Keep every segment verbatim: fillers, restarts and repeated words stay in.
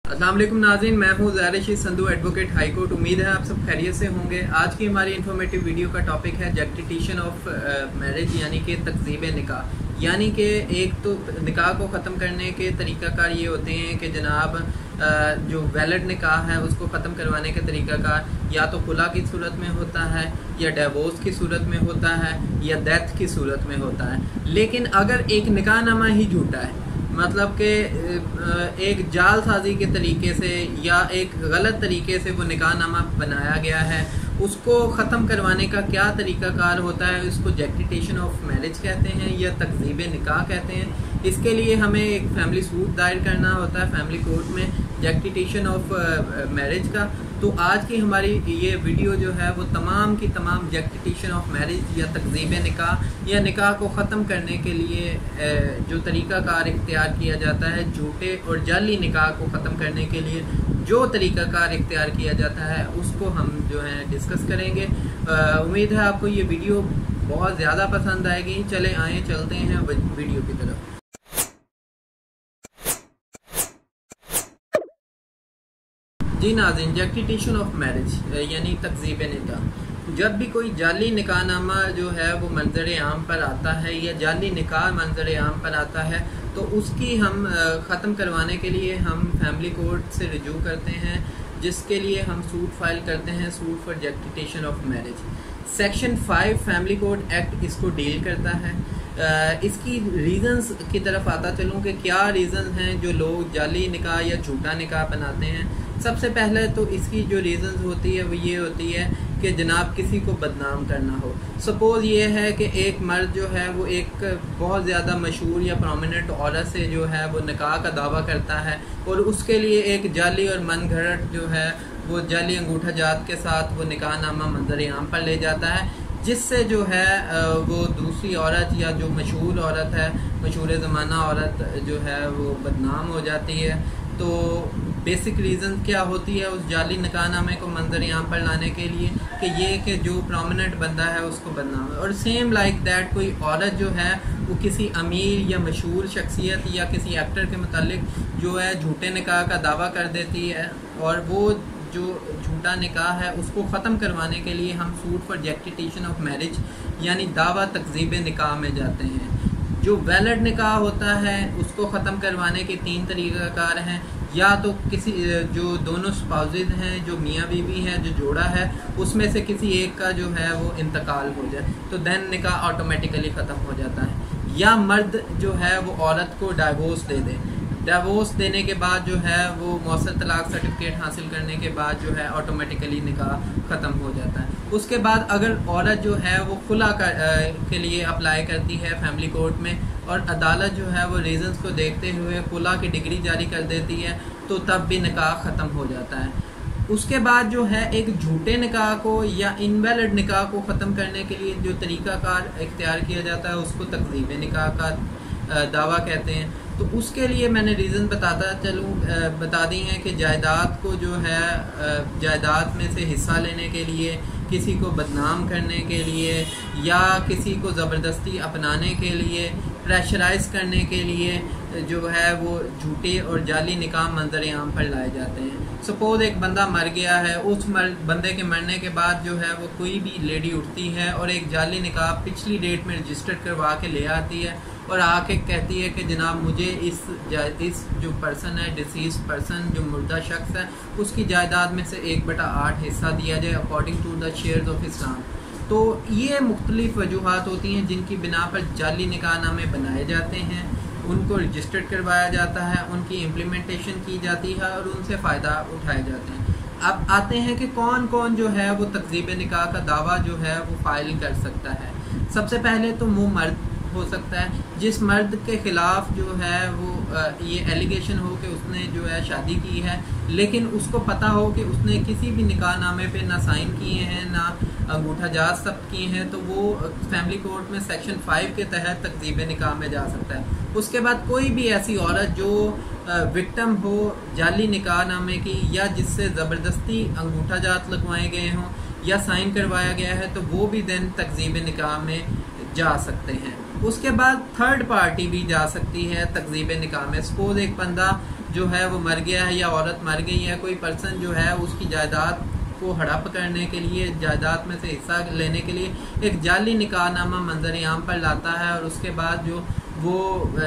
अस्सलाम वालेकुम नाज़रीन, मैं हूँ Zahir Rashid Sandhu, advocate high court. उम्मीद है आप सब खैरियत से होंगे। आज की हमारी इन्फॉर्मेटिव वीडियो का टॉपिक है जस्टिफिकेशन ऑफ मैरिज, यानी कि तकज़ीब निकाह। यानी कि एक तो निकाह को ख़त्म करने के तरीक़ाकार ये होते हैं कि जनाब uh, जो वैलिड निकाह है उसको ख़त्म करवाने के तरीक़ाकार या तो खुला की सूरत में होता है, या डिवोर्स की सूरत में होता है, या डेथ की सूरत में होता है। लेकिन अगर एक निकाह नामा ही झूठा है, मतलब कि एक जाल साजी के तरीके से या एक गलत तरीके से वो निकाहनामा बनाया गया है, उसको ख़त्म करवाने का क्या तरीक़ाकार होता है, उसको जस्टिफिकेशन ऑफ मैरिज कहते हैं या तकज़ीब निकाह कहते हैं। इसके लिए हमें एक फैमिली सूट दायर करना होता है फैमिली कोर्ट में जस्टिफिकेशन ऑफ मैरिज का। तो आज की हमारी ये वीडियो जो है वो तमाम की तमाम जस्टिफिकेशन ऑफ मैरिज या तकज़ीब निकाह या निकाह को ख़त्म करने के लिए जो तरीक़ाकार इख्तियार किया जाता है, झूठे और जाली निकाह को ख़त्म करने के लिए जो तरीक़ाकार इख्तियार किया जाता है, उसको हम जो है डिस्कस करेंगे। उम्मीद है आपको ये वीडियो बहुत ज़्यादा पसंद आएगी। चले आए चलते हैं वीडियो की तरफ। जी नाज़रीन, जस्टिफिकेशन ऑफ मैरिज यानी तकज़ीब निकाह। जब भी कोई जाली निकाहनामा जो है वो मंजर आम पर आता है या जाली निकाह मंजर आम पर आता है, तो उसकी हम ख़त्म करवाने के लिए हम फैमिली कोर्ट से रिजू करते हैं, जिसके लिए हम सूट फाइल करते हैं, suit for justification of marriage. Section five family court act इसको डील करता है। इसकी रीज़न्स की तरफ आता चलूँ कि क्या रीज़न्स हैं जो लोग जाली निकाह या झूठा निकाह बनाते हैं। सबसे पहले तो इसकी जो रीज़न्स होती है वो ये होती है कि जनाब किसी को बदनाम करना हो। सपोज़ ये है कि एक मर्द जो है वो एक बहुत ज़्यादा मशहूर या प्रोमिनेंट औरत से जो है वो निकाह का दावा करता है, और उसके लिए एक जाली और मन घड़त जो है वो जाली अंगूठा जात के साथ वो निकाहनामा मंजर आम पर ले जाता है, जिससे जो है वो दूसरी औरत या जो मशहूर औरत है, मशहूर ज़माना औरत जो है वो बदनाम हो जाती है। तो बेसिक रीज़न क्या होती है उस जाली निकाहनामे को मंजर आम पर लाने के लिए कि ये कि जो प्रोमिनेंट बंदा है उसको बदनाम है। और सेम लाइक दैट कोई औरत जो है वो किसी अमीर या मशहूर शख्सियत या किसी एक्टर के मुतालिक जो है झूठे निकाह का दावा कर देती है, और वो जो झूठा निकाह है उसको ख़त्म करवाने के लिए हम suit for justification of marriage यानी दावा तकज़ीब निकाह में जाते हैं। जो वैलिड निकाह होता है उसको ख़त्म करवाने के तीन तरीक़ाकार हैं। या तो किसी जो दोनों स्पाउसेस हैं, जो मियाँ बीवी हैं, जो जोड़ा है, उसमें से किसी एक का जो है वो इंतकाल हो जाए तो देन निकाह ऑटोमेटिकली ख़त्म हो जाता है। या मर्द जो है वो औरत को डाइवोर्स दे दे, डिवोर्स देने के बाद जो है वो मौसर तलाक सर्टिफिकेट हासिल करने के बाद जो है ऑटोमेटिकली निकाह ख़त्म हो जाता है। उसके बाद अगर औरत जो है वो खुला कर, आ, के लिए अप्लाई करती है फैमिली कोर्ट में, और अदालत जो है वो रीज़न्स को देखते हुए खुला की डिग्री जारी कर देती है, तो तब भी निकाह ख़त्म हो जाता है। उसके बाद जो है एक झूठे निकाह को या इनवैलिड निकाह को ख़त्म करने के लिए जो तरीक़ाकार इख्तियार किया जाता है उसको तकज़ीब निकाह का दावा कहते हैं। तो उसके लिए मैंने रीज़न बताता चलूँ बता दी हैं कि जायदाद को जो है जायदाद में से हिस्सा लेने के लिए, किसी को बदनाम करने के लिए, या किसी को ज़बरदस्ती अपनाने के लिए, प्रेशराइज करने के लिए जो है वो झूठे और जाली निकाह मंजर आम पर लाए जाते हैं। सपोज एक बंदा मर गया है, उस मर बंदे के मरने के बाद जो है वो कोई भी लेडी उठती है और एक जाली निकाह पिछली डेट में रजिस्टर्ड करवा के ले आती है और आके कहती है कि जनाब मुझे इस इस जो पर्सन है, डिसीज पर्सन, जो मुर्दा शख्स है, उसकी जायदाद में से एक बटा आठ हिस्सा दिया जाए according to the shares of Islam. तो ये मुख्तलिफ वजूहात होती हैं जिनकी बिना पर जाली निकाहनामे बनाए जाते हैं, उनको रजिस्टर्ड करवाया जाता है, उनकी इम्प्लीमेंटेशन की जाती है और उनसे फ़ायदा उठाए जाते हैं। अब आते हैं कि कौन कौन जो है वो तकज़ीब निकाह का दावा जो है वो फाइल कर सकता है। सबसे पहले तो वो मर्द हो सकता है जिस मर्द के ख़िलाफ़ जो है वो ये एलिगेशन हो कि उसने जो है शादी की है, लेकिन उसको पता हो कि उसने किसी भी निकाहनामे पे ना साइन किए हैं, ना अंगूठा जात ज़ब्त किए हैं, तो वो फैमिली कोर्ट में सेक्शन फाइव के तहत तकज़ीब निकाह में जा सकता है। उसके बाद कोई भी ऐसी औरत जो विक्टिम हो जाली निकाहनामे की, या जिससे ज़बरदस्ती अंगूठा जात लगवाए गए हों या साइन करवाया गया है, तो वो भी दिन तकज़ीब निकाह में जा सकते हैं। उसके बाद थर्ड पार्टी भी जा सकती है तकज़ीब निकाह में। सपोज एक बंदा जो है वो मर गया है या औरत मर गई है, कोई पर्सन जो है उसकी जायदाद को हड़प करने के लिए, जायदाद में से हिस्सा लेने के लिए एक जाली निकाहनामा मंजर आम पर लाता है और उसके बाद जो वो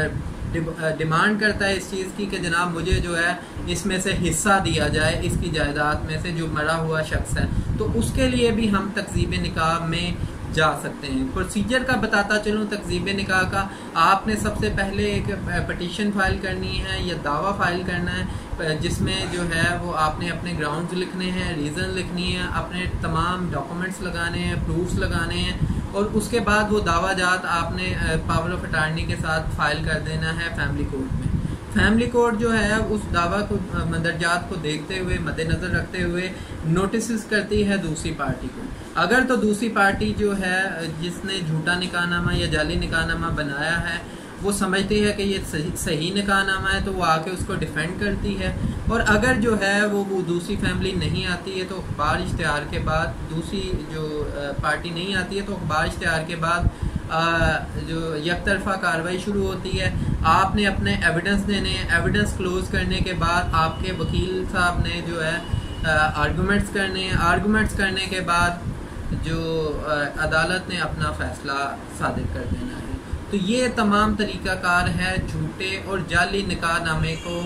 डिमांड करता है इस चीज़ की कि जनाब मुझे जो है इसमें से हिस्सा दिया जाए इसकी जायदाद में से जो मरा हुआ शख्स है, तो उसके लिए भी हम तकजीब निकाह में जा सकते हैं। प्रोसीजर का बताता चलूँ तकजीब निकाह का, आपने सबसे पहले एक पटिशन फाइल करनी है या दावा फाइल करना है, जिसमें जो है वो आपने अपने ग्राउंड्स लिखने हैं, रीज़न लिखनी है, अपने तमाम डॉक्यूमेंट्स लगाने हैं, प्रूफ्स लगाने हैं और उसके बाद वो दावा जात आपने पावर ऑफ अटार्नी के साथ फाइल कर देना है फैमिली कोर्ट में। फैमिली कोर्ट जो है उस दावा को मंदरजात को देखते हुए मद्देनज़र रखते हुए नोटिस करती है दूसरी पार्टी को। अगर तो दूसरी पार्टी जो है जिसने झूठा निकाहनामा या जाली निकाहनामा बनाया है वो समझती है कि ये सही, सही निकाहनामा है तो वो आके उसको डिफेंड करती है, और अगर जो है वो वो दूसरी फैमिली नहीं आती है तो अखबार इश्तिहार के बाद, दूसरी जो पार्टी नहीं आती है तो अखबार इश्तिहार के बाद आ, जो यकतरफा कार्रवाई शुरू होती है। आपने अपने एविडेंस देने हैं, एविडेंस क्लोज करने के बाद आपके वकील साहब ने जो है आर्गूमेंट्स करने हैं, आर्गूमेंट्स करने के बाद जो आ, अदालत ने अपना फैसला सादिर कर देना है। तो ये तमाम तरीक़ाकार है झूठे और जाली निकाहनामे को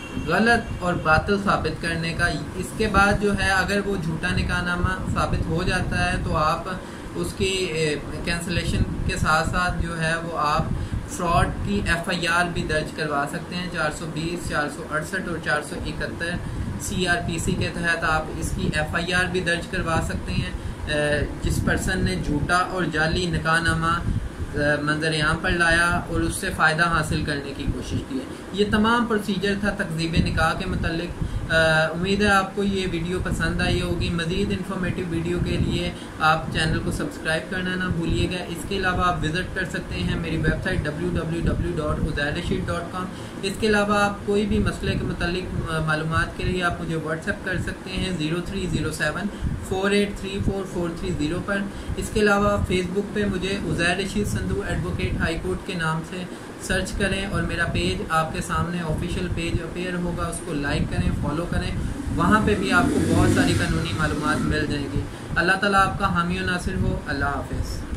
गलत और बातिल साबित करने का। इसके बाद जो है अगर वो झूठा निकाहनामा साबित हो जाता है तो आप उसकी कैंसलेशन के साथ साथ जो है वो आप फ्रॉड की एफ आई आर भी दर्ज करवा सकते हैं। चार सौ बीस, चार सौ अड़सठ और चार सौ इकहत्तर सी आर पी सी के तहत आप इसकी एफ आई आर भी दर्ज करवा सकते हैं जिस पर्सन ने झूठा और जाली निकाहनामा मंजर आम पर लाया और उससे फ़ायदा हासिल करने की कोशिश की है। ये तमाम प्रोसीजर था तकजीब निकाह के मतलब। उम्मीद है आपको ये वीडियो पसंद आई होगी। मज़ीद इन्फॉर्मेटिव वीडियो के लिए आप चैनल को सब्सक्राइब करना ना भूलिएगा। इसके अलावा आप विज़िट कर सकते हैं मेरी website W W W dot Uzair Rashid dot com. इसके अलावा आप कोई भी मसले के मुतालिक मालूमात के लिए आप मुझे व्हाट्सएप कर सकते हैं zero three zero seven four eight three four four three zero पर। इसके अलावा फेसबुक पे मुझे Uzair Rashid Sandhu advocate high court के नाम से सर्च करें और मेरा पेज आपके सामने ऑफिशियल पेज अपीयर होगा, उसको लाइक करें, फॉलो करें। वहाँ पे भी आपको बहुत सारी कानूनी मालूमात मिल जाएंगी। अल्लाह ताला आपका हामी और नासिर हो। अल्लाह हाफिज़।